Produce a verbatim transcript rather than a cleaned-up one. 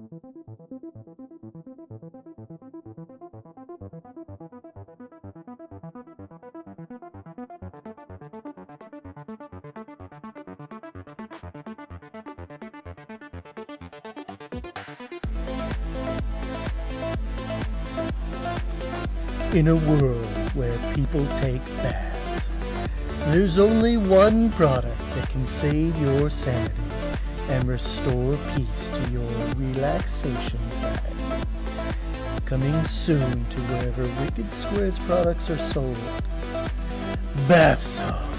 In a world where people take baths, there's only one product that can save your sanity and restore peace to your relaxation bag. Coming soon to wherever Wicked Squares products are sold. Bath Soap.